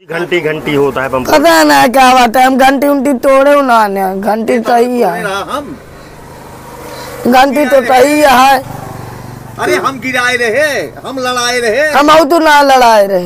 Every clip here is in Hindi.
घंटी घंटी होता है पंप। पता ना क्या बात है, हम घंटी उंटी तोड़े ना, घंटी सही है, घंटी तो सही है। अरे हम गिराए रहे, हम लड़ाए रहे, हम तो ना लड़ाए रहे,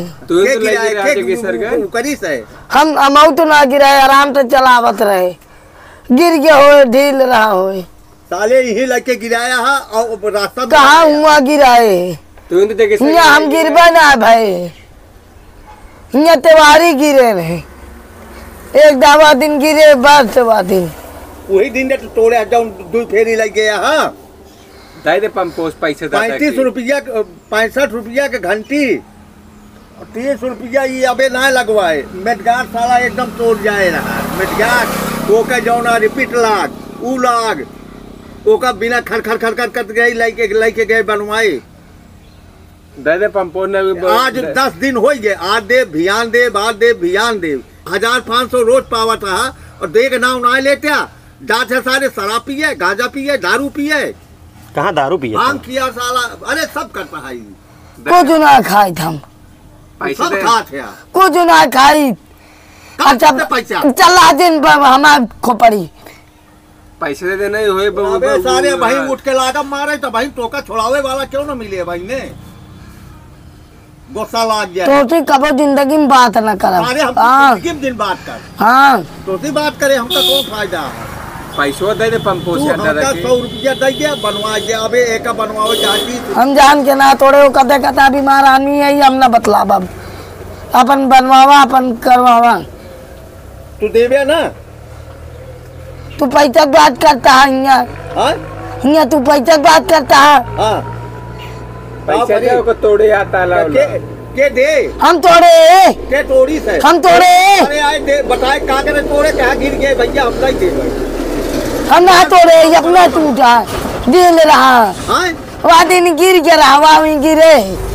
हम तो ना गिराए, आराम से चलावत रहे, गिर गया हो ढील रहा हो साले यही लगे गिराया है और रास्ता कहाँ हुआ गिराए। यहाँ हम गिरबे ना भाई, यहाँ त्योहारी गिरे रहे, एक दवा दिन गिरे बस दवा दिन वही दिन तो तोड़े दो फेरी लग गया। हाँ दे पंपोस पैसे 35 रुपया 65 रुपया के घंटी, 30 रुपया ये अबे ना लगवाए। मेटगार साला एकदम तोड़ जाए रहा, मेटगार ओका जौना रिपीट लाग ऊ लाग ओका बिना खर खर खर खर कर गई लाइके गए बनवाए। दे पंपो ने आज 10 दिन हो गए, आज दे भियान दे बाद दे भियान दे 1500 रोज पावा था और देख नाव ना लेते जाते सारे शराब पिए, गांजा पिए, दारू पिए। कहाँ दारू पिए? भांग किया साला, अरे सब करता है। कुछ ना खाई हम, सब खाते हैं, कुछ ना खाई। अच्छा पैसा चला दिन हमारे खोपड़ी पैसे दे देना हुए सारे भाई उठ के लागा मारे तो भाई टोका छोड़ावे वाला क्यों ना मिले भाई ने, गुस्सा लाग गया। तो कबो जिंदगी में बात न कर, अरे हम दिन बात कर, हाँ तो बात करे हमका कौन फायदा। पैसों दे दे पंपो से 100 रुपया दे गया बनवा गया, अबे एक बनवाओ चाहती हम जान के ना तोड़े हो, कदे कता बीमार आदमी है हम ना बतलाब, अपन बनवावा अपन करवावा। तू देवे ना, तू पैसा बात करता है यहाँ तू पैसा बात करता है। हाँ पैसा दे को तोड़े आता के दे, हम तोड़े के तोड़ी से हम तोड़े। अरे आए दे बताए का करे तोड़े क्या गिर गए भैया, हम नहीं दे भाई, हम ना तोड़े अपना टूटा दिल रहा। हाँ वह दिन गिर के रहा, वहाँ गिरे।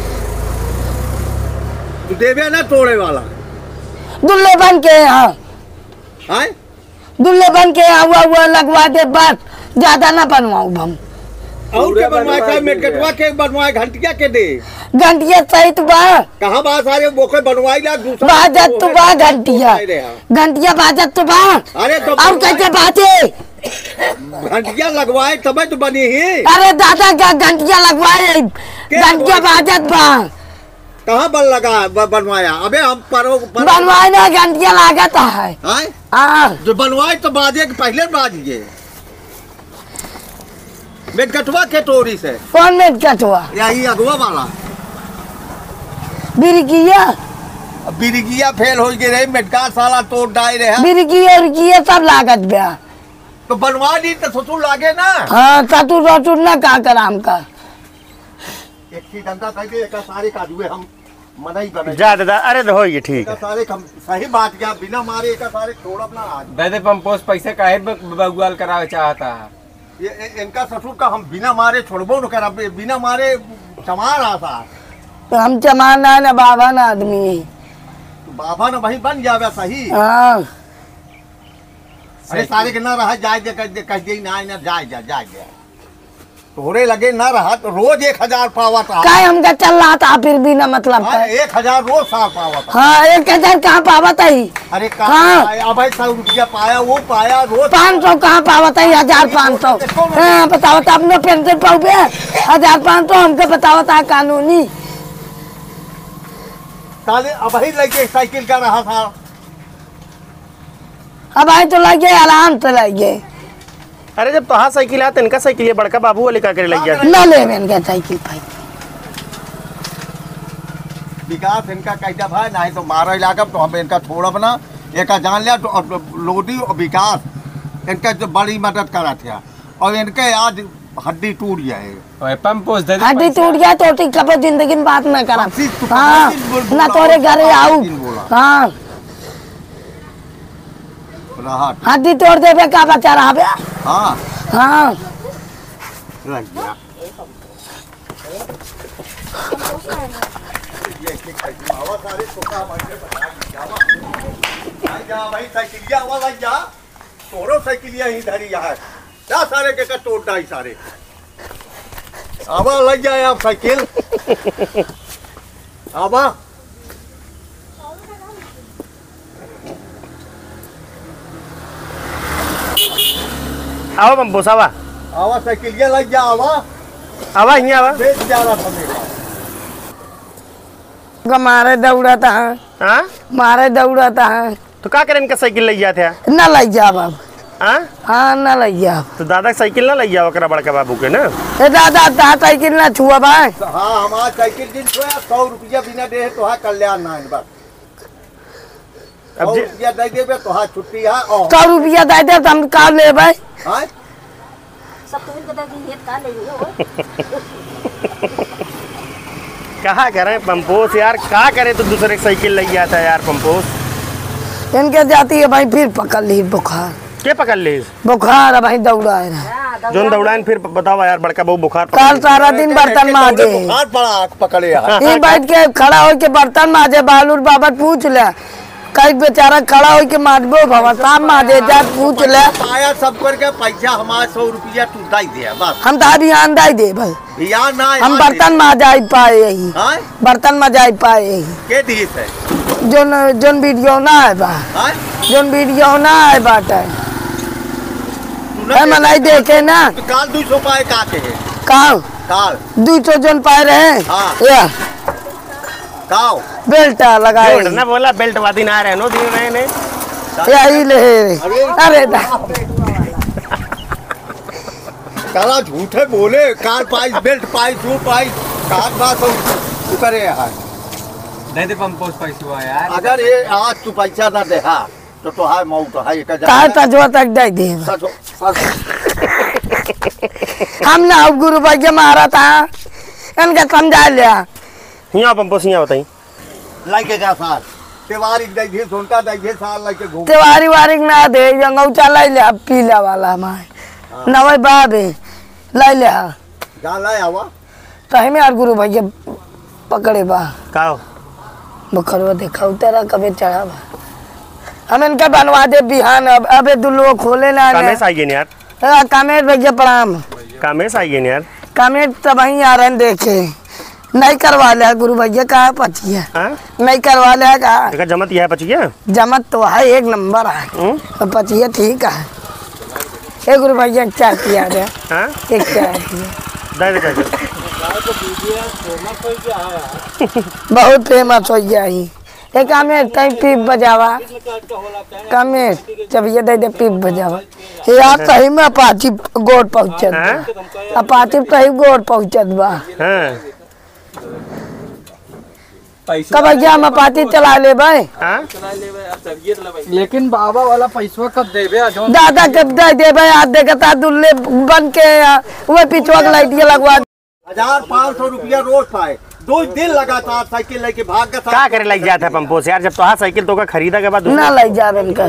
तू देवे ना तोड़े वाला दुल्ले बन के यहाँ, हाँ दुल्ले बन के यहाँ हुआ लगवा दे, बस ज्यादा ना बनवाऊ हम। और के बनवाए मेटकटवा के बनवाए, घंटिया के दे, घंटिया सहित बा कहाँ बा सारे बोखे बनवाई ला दूसरा बाजत तो बा, घंटिया घंटिया बाजत तो बा। अरे तो अब कैसे बाजे घंटिया लगवाए तब तो बनी ही। अरे दादा का घंटिया लगवाए, घंटिया बाजत बा कहाँ बन लगा बनवाया। अबे हम बनवाए ना घंटिया लागत है। हाँ जो बनवाए तो बाजे के पहले बाजिए। मेटकटवा के तोड़ी से कौन मेटकटवा? यही अगवा वाला बिरगिया, बिरगिया फेल हो गए, मेटका साला तोड़ डाई रहे, बिरगिया सब लागत बया तो बनवा दी तो ससुर लागे ना। हाँ ससुर ससुर ना का कराम का एक ही धंधा करके एक सारे का दुए हम मना ही बने जा दादा। अरे हो ये ठीक है, सारे सही बात क्या बिना मारे एक सारे छोड़ अपना आज दे दे पंपोस पैसे काहे बगुआल करावे चाहता है। ये इनका ससुर का हम बिना मारे छोड़बो न कर, बिना मारे चमार आता तो हम चमाना ना बाबा ना आदमी है, तो बाबा ना वही बन जावे सही। हाँ अरे सारे के ना रहा जाए कह दे ना जाए जा तोड़े लगे ना रहा तो रोज 1000 पावा था। काय हमका चल रहा था फिर भी ना मतलब हाँ, 1000 रोज साल पावा था। हाँ 1000 कहाँ पावा था ही। अरे कहाँ अब 100 रुपया पाया वो पाया रोज 500 कहाँ पावा था 1500। हाँ बताओ था अपने पेंशन पाओ 1500 हमको बताओ था कानूनी। अब ही लगे साइकिल का रहा था, अब आई तो लगे आराम से लगे। अरे जब तोहार साइकिल है इनका साइकिल है बड़का बाबू वाले का करे लग गया ना ले इनका साइकिल भाई। विकास इनका कैसा भाई ना तो मारा इलाका तो हम इनका छोड़ब ना, एक जान लिया तो लोधी और विकास इनका जो बड़ी मदद करा था और इनके आज हड्डी टूट जाए। पंपोस दे हड्डी टूट गया तो ठीक कब जिंदगी में बात ना करा। हाँ ना तोरे घरे आऊ। हाँ हड्डी तोड़ देवे का बचा रहा बे। हाँ हाँ लग गया भाई साइकिलिया वाला जा तोड़ो साइकिलिया ही धरी है क्या सारे के तोड़ डाई सारे आवा लग जाए आप साइकिल आवा आओ पंपोस आवा आवा साइकिलिया लग जा आवा आवा यहाँ आवा बेच जा रहा था मेरा मारे दौड़ाता है हाँ मारे दौड़ाता है तो क्या करें इनका साइकिल लग जाते हैं ना लग जा बाब हाँ हाँ ना लग जा तो दादा साइकिल ना लग जाओ करा बड़का बाबू के ना ए दादा ता साइकिल ना छुआ भाई हाँ हमारा साइकिल दिन सोया 100 रुपया बिना दे तो हाँ कल्याण ना है बस 100 अब रुपया दे देवे तो हाँ छुट्टी है और 100 रुपया दे दे तो हम का ले भाई हाँ कहा करें पंपोस यार क्या करे तो दूसरे की साइकिल लग जाता है यार पंपोस इनके जाती है भाई फिर पकड़ ली बुखार के पकड़ ले बुखार है भाई दौड़ा है ना जोन दौड़ान फिर बताओ यार बड़का बाबू बुखार कल सारा दिन बर्तन माजे बुखार पड़ा आँख पकड़े यार ये बैठ के खड़ा हो के बर्तन माजे बालूर बाबा पूछ ले कई बेचारा खड़ा हो के माजबो बाबा शाम माजे जा पूछ ले आया सब करके पैसा हमारा 100 रुपया तू दे दे बस हम तो ध्यान दे दे भाई भैया ना हम बर्तन माजा पाए यही हाँ बर्तन माजा पाए यही के दिए थे जोन जोन वीडियो ना है बा हाँ जोन वीडियो ना है बाटे हम नहीं देखे ना काल 200 पाए काके है काव काल 200 जोन पाए रहे हाँ। या काओ बेल्ट लगाए जोड़ ना बोला बेल्ट वादी ना रहे नो दिन रहे ने यही ले अरे दा काला झूठे बोले कार पाइस बेल्ट पाइस शू पाइस कार बात तू करे यार दे दे पंपोस पैसे हुआ यार अगर ये आज तू पैसा ना दे हाँ तो हाय मऊ तो हाय एक कहा तजवा तक दे दे हम ना अब गुरु भाई के मारा था इनका समझा लिया यहाँ पंपोस यहाँ बताई लाइके जा साल तेवारी दे घे सोनका दे घे साल लाइके घूम तेवारी वारी ना दे जंगौचा लाई ले अब पीला वाला माय नवे बाबे लाई ले जा लाए आवा तो हमें यार गुरु भाई पकड़े बा का बकरवा देखा तेरा कभी चढ़ा बा हम इनका बनवा दे बिहान अब अबे दुल्लो खोले ना कामेश आई यार कामेश भैया प्रणाम कामेश आई यार कामेश तब वहीं आ रहे हैं देखे नहीं करवा लिया गुरु भैया कहा पचिया हाँ नहीं करवा लिया कहा देखा जमत यह पचिया जमत तो है एक नंबर है पचिया ठीक है एक गुरु भैया चाय पिया दे हाँ एक चाय पिया दे दे बहुत फेमस हो गया ही एक कामेश तई पीप बजावा कामेश जब ये दे दे पीप बजावा यार सही में अपाची गोड़ पहुंचत अपाची सही गोड़ पहुंचत बा हाँ कब भैया हम अपाची चला ले भाई हाँ लेकिन बाबा वाला पैसा कब देबे दादा कब दे दे भाई आज देखता दुल्ले बन के वो पिछवा लाइटिया लगवा 1500 रुपया रोज पाए 2 दिन लगातार साइकिल लेके भाग के क्या करे लग जाता है पंपोस यार जब तो हाँ साइकिल तो का खरीदा के बाद ना लग जावे इनका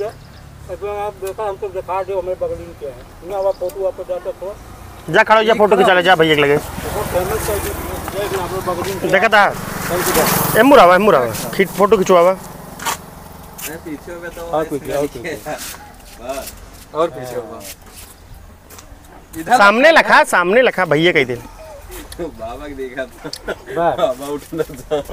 जा खड़ो जा फोटो खिंचा ले जा भैया के लगे देखा था एमुरावा फोटो खिंचवावा और पीछे होगा सामने लखा भैया कही दिन बाबा के देखा बाबा उठना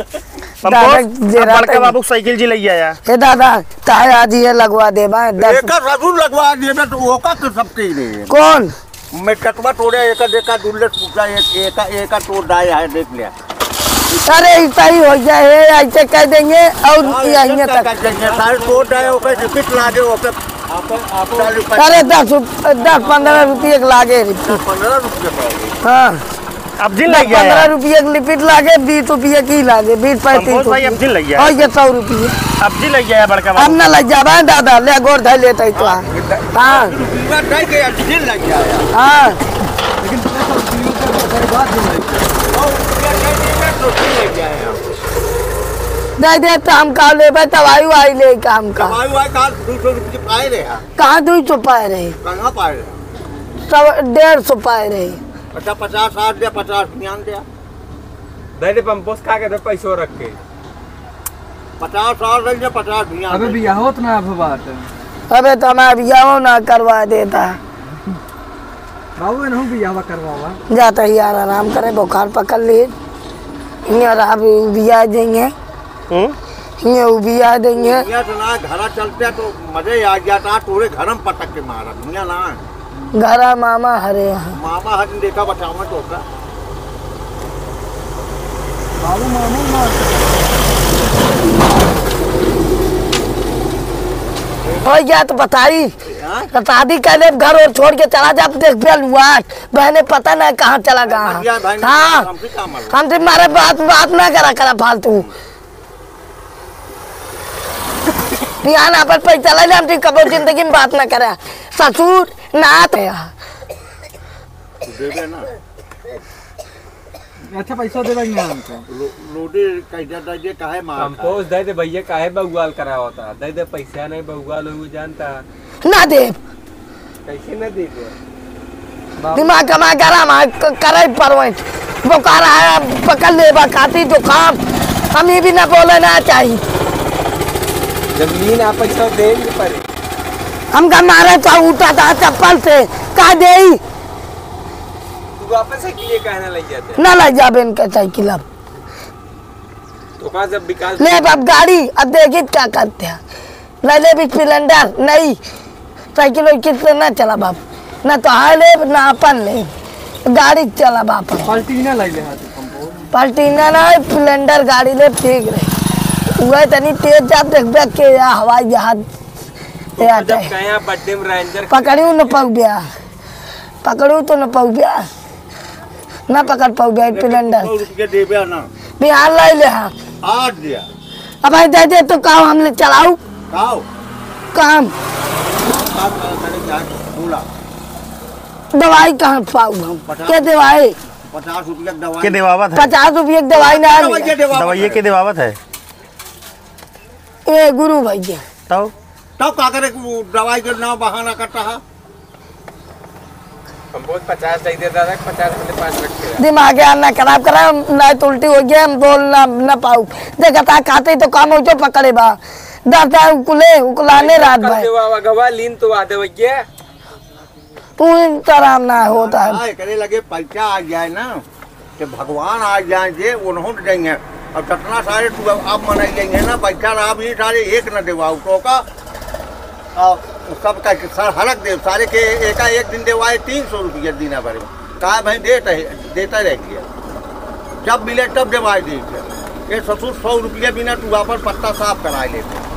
बड़का बाबू साइकिल जी लग आया हे दादा ताए आज ये लगवा दे भाई एक जरूर लगवा दिए तो वो का तो सबके ही नहीं कौन मैं कटवा तोड़े एक देखा दुल्ले पूछा एक तोड़ दाया है देख लिया अरे ऐसा ही हो जाए ऐसे कह देंगे और यहीं तक सारे तोड़ दाया ओके रिपीट लागे ओके अरे 10-15 रुपये लागे 15 रुपये हाँ अब जिन लग 15 रुपये लिपिट लागे 20 रुपये की लागे 20-35 भाई अब जिन लग गया और ये 100 रुपये अब जिन लग गया बड़का हम बाबू ना लग जावा दादा ले गोर धर लेते तो हाँ हाँ दे दे तो हम का ले दवाई वाई ले काम का कहाँ 200 पाए रहे कहाँ पाए 150 पाए रहे 50 60 दिया 50 ध्यान दिया दे दे पंपोस का के पैसा रख के 50 साल रह गया 50 ध्यान अबे बियाह होत ना अब बात अबे तो हमारा बियाह ना करवा देता बाबू इन्हों बियाह करवावा जाता ही यार आराम करे बुखार पकड़ लिए यहाँ बिया देंगे बिया देंगे दुनिया तो ना घर चलते तो मजे आ जाता तोरे घर में पटक के मारा दुनिया ना घरा मामा हरे यहाँ मामा हट देखा बचावा तो का हो गया तो बताई हाँ? शादी कर ले घर और छोड़ के चला जा देख बेल हुआ बहने पता नहीं कहाँ चला गया हाँ हम तुम्हारे बात ना करा फालतू यहाँ पर पैसा ले हम कबो जिंदगी में बात ना करे ससुर नाथ देवे ना अच्छा पैसा दे देंगे हमको रोटी कैसे दे काहे मार कंपोज दे दे भैया काहे बगुआल करा होता दे दे पैसा नहीं बगुआल हो जानता ना दे कैसे ना दे दे दिमाग कमा करे परवेंट बुखार आया पकड़ ले खाती तो काम हम ये भी ना बोले ना चाहिए जमीन आप पैसा देंगे पर हम का मारे तो उठा था चप्पल से का दे वापस से किए कहना लग जाते ना लग जाबे इनका साइकिल अब तो कहा जब विकास ले अब गाड़ी अब देखिए क्या करते हैं ले ले भी स्प्लेंडर नहीं साइकिल वाइकिल से ना चला बाप ना तो हाय ले ना अपन ले गाड़ी चला बाप पलटीना लग ले पलटीना ना स्प्लेंडर गाड़ी ले ठीक रहे वह तनी तेज जा देख के हवाई जहाज जब कहीं बर्थडे में रेंजर पकड़ू न पक गया पकड़ू तो न पक गया ना पकड़ पाऊ गया स्प्लेंडर रुपये देवे ना बिहार ले ले हाँ आज दिया अब भाई दे दे तो काम हमने चलाऊ खाओ काम बोला दवाई कहाँ पाऊ हम क्या दवाई 50 रुपया दवाई के देवावत है 50 रुपये की दवाई ना दवाइये के देवावत है ये गुरु भैया तब तब का करे दवाई के नाम बहाना करता है कंपोज 50 दे देता था 50 में 5 रख दिमाग ना खराब करा ना तो उल्टी हो गया हम बोलना न पाऊ देखा था खाते तो काम हो जो पकड़े बा दादा उकुलाने रात भाई गवा लीन तो आधे भैया तू तरह ना होता है हाँ, करे लगे पैसा आ जाए ना कि भगवान आ जाए जे उन्होंने देंगे अब कितना सारे तू आप मनाई जाएंगे ना पैसा आप ये सारे एक न देवा तो का सबका सर हलक दे सारे के एक दिन देवाए 300 रुपया दीना भरे कहा भाई देता रह गया जब मिले तब देवाए दे ये ससुर 100 रुपया बिना तू वापस पत्ता साफ करा लेते